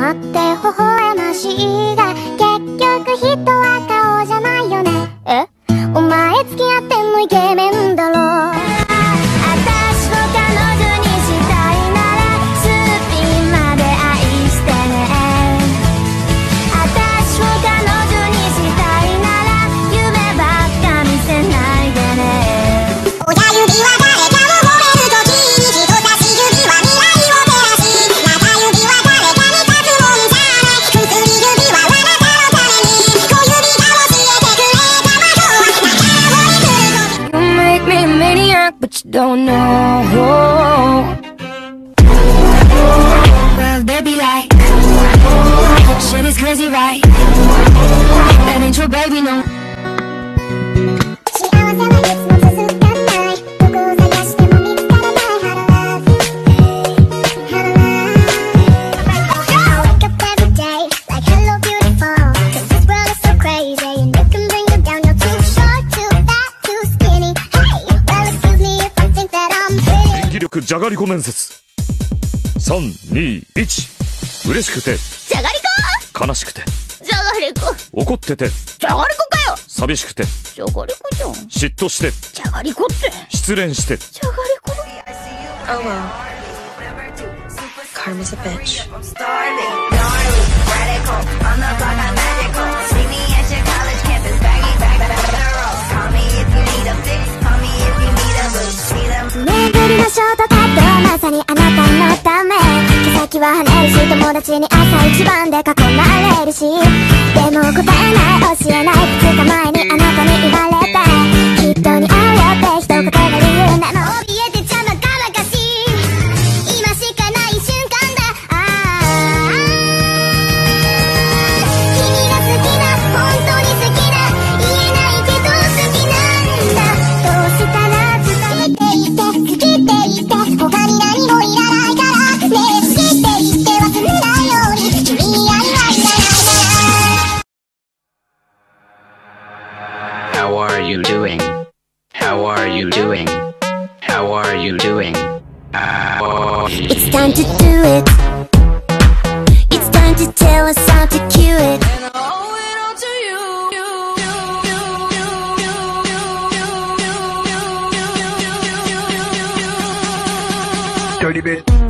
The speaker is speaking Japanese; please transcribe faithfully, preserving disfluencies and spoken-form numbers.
まって微笑ましいが結局人は顔じゃないよね。え？お前付き合ってんのイケメンだろ。私を彼女にしたいならすっぴんまで愛してね。私を彼女にしたいなら夢ばっか見せないでね。親指は誰かを褒めるときに人差し指は未来を照らし、中指は誰かに立つもんじゃない、薬指はあなたのために、小指が教えてくれた魔法は中森来ると。 You make me a maniac but you don't know. Well they be like shit is crazy right. That ain't your baby no. 幸せはいつも続かない、どこを探しても見つからない。 How to love, how to love. I wake up every day like hello beautiful, cause this world is so crazy and it can bring you down. You're too short, too fat, too skinny. Hey, well excuse me if I think that I'm pretty. 演技力じゃがりこ面接。さん、に、いち。嬉しくてじゃがりこ、 悲しくてじゃがりこ、 怒っててじゃがりこかよ。 寂しくてじゃがりこじゃん。 嫉妬してじゃがりこって失恋してじゃがりこ。 Oh well. Karma's a bitch. 「めぐりのショートカットはまさにあなたのため」「毛先は跳ねるし友達に朝一番で囲まれるし」「でも答えない教えないふつかまえにあなたに言われた」「きっと似合うよって一言が理由なの」「怯えてちゃまかまかしい今しかない瞬間だ」「ああ君が好きだ本当に好きだ言えないけど好きなんだ」「どうしたら好きって言って好きって言って他に何もいらないから」「ねえ好きって言って忘れないように君に愛はいらないから」 How are you doing? How are you doing? How are you doing? It's time to do it. It's time to tell us how to cue it. And I owe it all to you. Dirty bit.